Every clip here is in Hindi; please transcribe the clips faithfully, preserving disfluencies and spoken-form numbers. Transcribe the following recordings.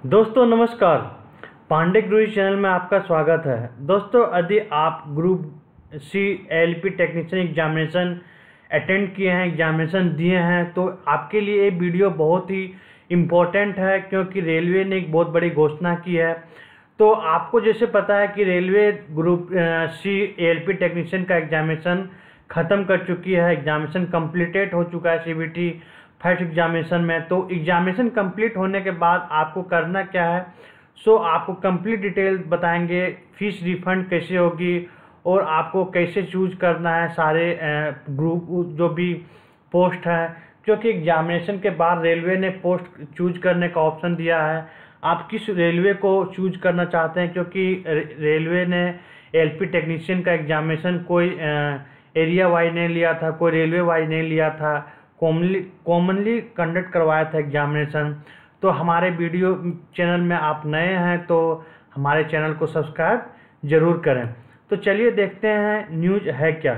दोस्तों नमस्कार, पांडे गुरु चैनल में आपका स्वागत है। दोस्तों यदि आप group C L P technician examination attend किए हैं, एग्जामिनेशन दिए हैं, तो आपके लिए ये वीडियो बहुत ही इम्पोर्टेंट है, क्योंकि रेलवे ने एक बहुत बड़ी घोषणा की है। तो आपको जैसे पता है कि railway group C L P technician का एग्जामिनेशन ख़त्म कर चुकी है, एग्जामिनेशन कंप्लीटेड हो चुका है C B T first examination में। तो एग्जामिनेशन कंप्लीट होने के बाद आपको करना क्या है, सो आपको कंप्लीट डिटेल बताएंगे, फीस रिफंड कैसे होगी और आपको कैसे चूज करना है सारे ग्रुप जो भी पोस्ट है, क्योंकि एग्जामिनेशन के बाद रेलवे ने पोस्ट चूज करने का ऑप्शन दिया है। आप किस रेलवे को चूज करना चाहते हैं, क्योंकि रेलवे ने एलपी टेक्नीशियन का एग्जामिनेशन कोई एरिया वाइज नहीं लिया था, कोई रेलवे वाइज नहीं लिया था, कॉमनली कॉमनली कंडक्ट करवाया था एग्जामिनेशन। तो हमारे वीडियो चैनल में आप नए हैं तो हमारे चैनल को सब्सक्राइब जरूर करें। तो चलिए देखते हैं न्यूज़ है क्या।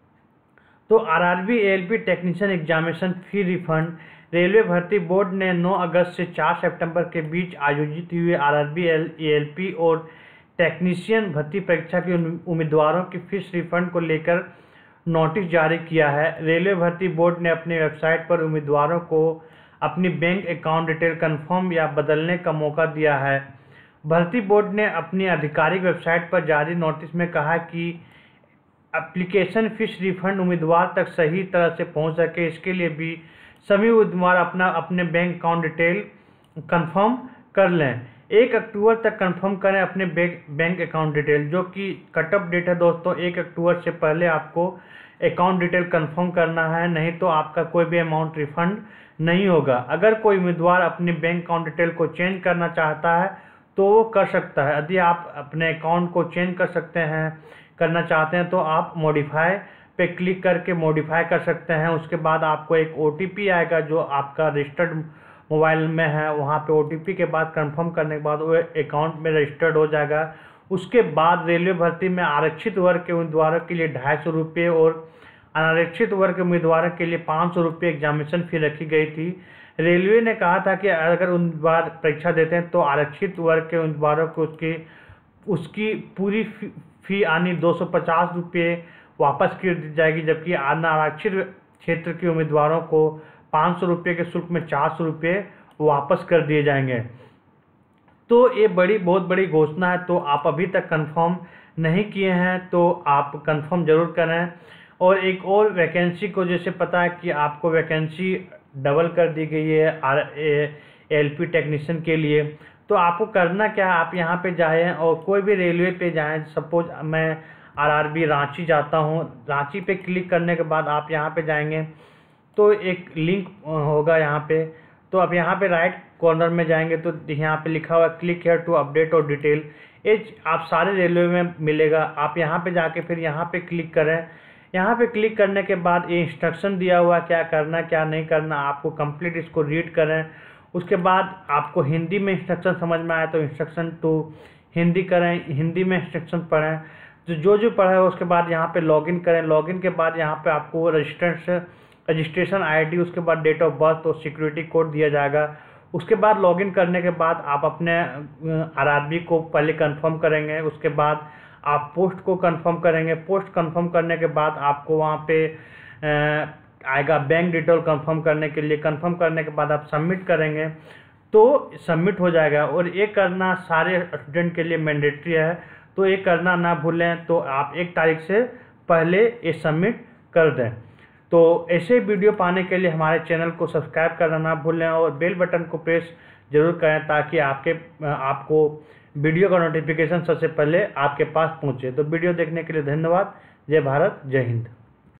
तो RRB ALP technician examination fee refund, railway भर्ती बोर्ड ने नौ अगस्त से चार सितंबर के बीच आयोजित हुए आरआरबी एएलपी और टेक्नीशियन भर्ती परीक्षा के उम्मीदवारों की फीस रिफंड को लेकर नोटिस जारी किया है। रेलवे भर्ती बोर्ड ने अपनी वेबसाइट पर उम्मीदवारों को अपनी बैंक अकाउंट डिटेल कंफर्म या बदलने का मौका दिया है। भर्ती बोर्ड ने अपनी आधिकारिक वेबसाइट पर जारी नोटिस में कहा कि एप्लीकेशन फीस रिफंड उम्मीदवार तक सही तरह से पहुंच सके, इसके लिए भी सभी उम्मीदवार अपना अपने बैंक अकाउंट डिटेल कंफर्म कर लें। एक अक्टूबर तक कंफर्म करें अपने बैंक अकाउंट डिटेल, जो कि कट ऑफ डेट है दोस्तों। एक अक्टूबर से पहले आपको अकाउंट डिटेल कंफर्म करना है, नहीं तो आपका कोई भी अमाउंट रिफंड नहीं होगा। अगर कोई उम्मीदवार अपने बैंक अकाउंट डिटेल को चेंज करना चाहता है तो वो कर सकता है। यदि आप अपने अकाउंट को चेंज कर सकते हैं करना चाहते हैं तो आप मॉडिफाई पे क्लिक करके मॉडिफाई कर सकते हैं। उसके बाद आपको एक ओ टी पी आएगा जो आपका रजिस्टर्ड मोबाइल में है, वहाँ पे ओ टी पी के बाद कंफर्म करने के बाद वो अकाउंट में रजिस्टर्ड हो जाएगा। उसके बाद रेलवे भर्ती में आरक्षित वर्ग के उम्मीदवारों के लिए ढाई सौ रुपये और अनारक्षित वर्ग के उम्मीदवारों के लिए पाँच सौ रुपये एग्जामिनेशन फी रखी गई थी। रेलवे ने कहा था कि अगर उम्मीदवार परीक्षा देते हैं तो आरक्षित वर्ग के उम्मीदवारों को उसकी उसकी पूरी फी आनी दो सौ पचास रुपये वापस कर दी जाएगी, जबकि अनारक्षित क्षेत्र के उम्मीदवारों को पाँच सौ रुपये के शुल्क में चार सौ रुपये वापस कर दिए जाएंगे। तो ये बड़ी बहुत बड़ी घोषणा है। तो आप अभी तक कंफर्म नहीं किए हैं तो आप कंफर्म जरूर करें। और एक और वैकेंसी को जैसे पता है कि आपको वैकेंसी डबल कर दी गई है आर एल पी टेक्नीशियन के लिए। तो आपको करना क्या है, आप यहाँ पे जाएं और कोई भी रेलवे पे जाएं। सपोज मैं आरआरबी रांची जाता हूँ, रांची पे क्लिक करने के बाद आप यहाँ पे जाएंगे तो एक लिंक होगा यहाँ पे। तो आप यहाँ पे राइट कॉर्नर में जाएंगे तो यहाँ पे लिखा हुआ क्लिक हेयर टू अपडेट और डिटेल, ये आप सारे रेलवे में मिलेगा। आप यहाँ पे जाके फिर यहाँ पे क्लिक करें। यहाँ पे क्लिक करने के बाद ये इंस्ट्रक्शन दिया हुआ क्या करना क्या नहीं करना, आपको कंप्लीट इसको रीड करें। उसके बाद आपको हिंदी में इंस्ट्रक्शन समझ में आए तो इंस्ट्रक्शन टू हिंदी करें, हिंदी में इंस्ट्रक्शन पढ़ें। तो जो जो पढ़ा है उसके बाद यहाँ पे लॉगिन करें। लॉगिन के बाद यहाँ पे आपको रजिस्ट्रेशन रजिस्ट्रेशन आईडी, उसके बाद डेट ऑफ बर्थ और सिक्योरिटी कोड दिया जाएगा। उसके बाद लॉगिन करने के बाद आप अपने आरआरबी को पहले कंफर्म करेंगे, उसके बाद आप पोस्ट को कंफर्म करेंगे। पोस्ट कंफर्म करने के बाद आपको वहाँ पे आएगा बैंक डिटेल कंफर्म करने के लिए। कंफर्म करने के बाद आप सबमिट करेंगे तो सबमिट हो जाएगा। और ये करना सारे स्टूडेंट के लिए मैंडेटरी है, तो ये करना ना भूलें। तो आप एक तारीख से पहले ये सबमिट कर दें। तो ऐसे वीडियो पाने के लिए हमारे चैनल को सब्सक्राइब करना ना भूलें और बेल बटन को प्रेस जरूर करें, ताकि आपके आपको वीडियो का नोटिफिकेशन सबसे पहले आपके पास पहुंचे। तो वीडियो देखने के लिए धन्यवाद। जय भारत, जय हिंद।